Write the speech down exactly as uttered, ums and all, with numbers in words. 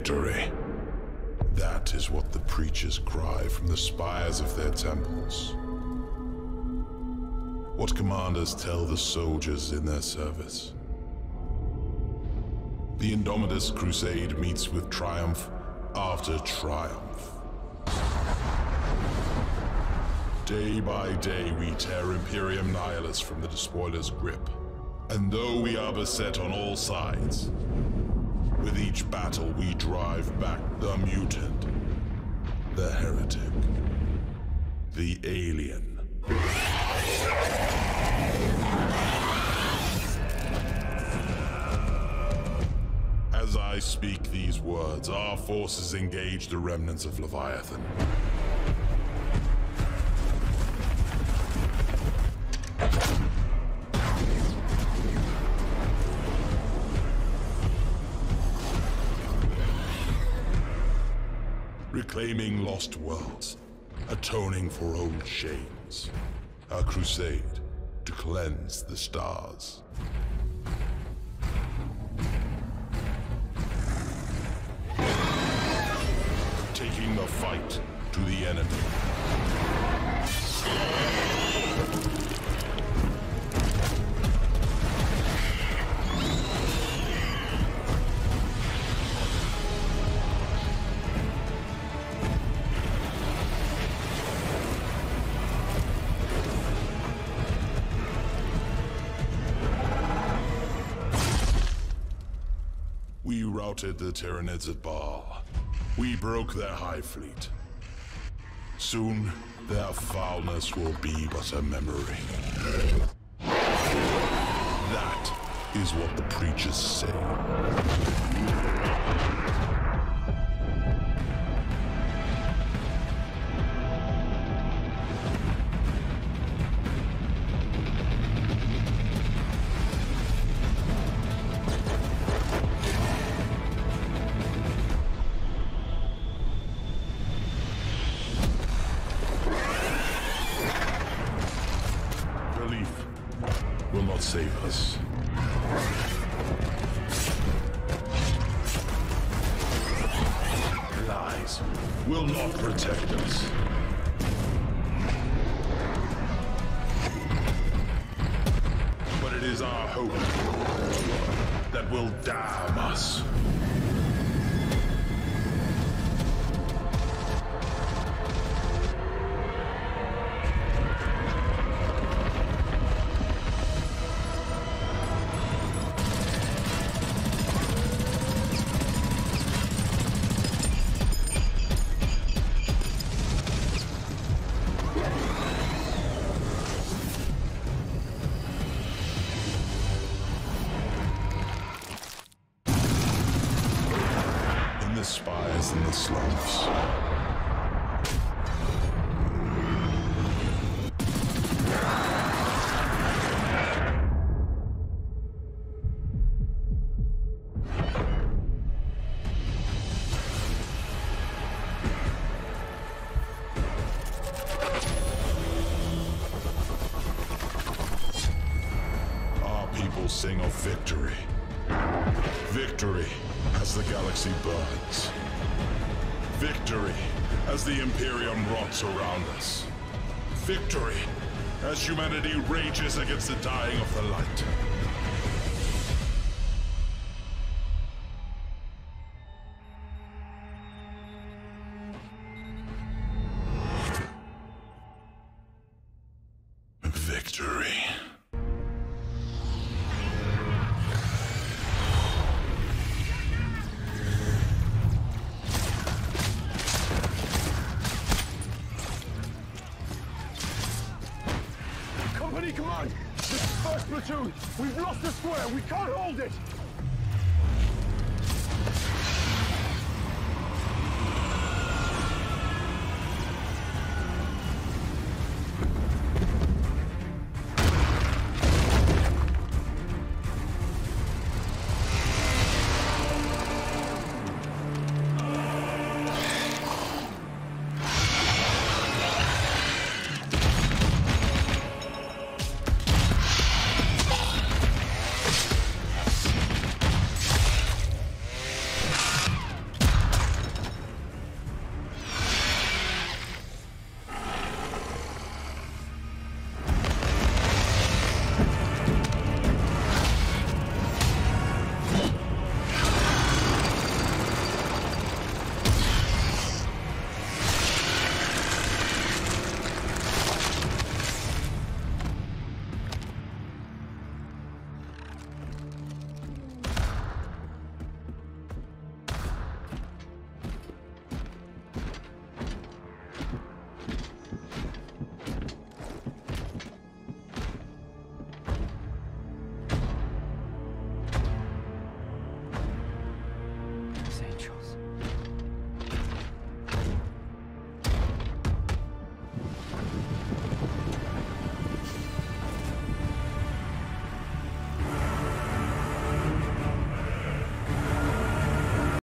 Victory. That is what the preachers cry from the spires of their temples. What commanders tell the soldiers in their service. The Indomitus crusade meets with triumph after triumph. Day by day we tear Imperium Nihilus from the despoiler's grip. And though we are beset on all sides, with each battle we drive back the mutant, the heretic, the alien. As I speak these words, our forces engage the remnants of Leviathan. Reclaiming lost worlds, atoning for old shames. Our crusade to cleanse the stars. Taking the fight to the enemy. We routed the Tyranids at Baal. We broke their high fleet. Soon, their foulness will be but a memory. That is what the preachers say. Will not save us. Lies will not protect us. But it is our hope that will damn us. The spires and the slums. Our people sing of victory. Victory as the galaxy burns. Victory as the Imperium rots around us. Victory as humanity rages against the dying of the light. Victory. Company command! This is first platoon! We've lost the square! We can't hold it!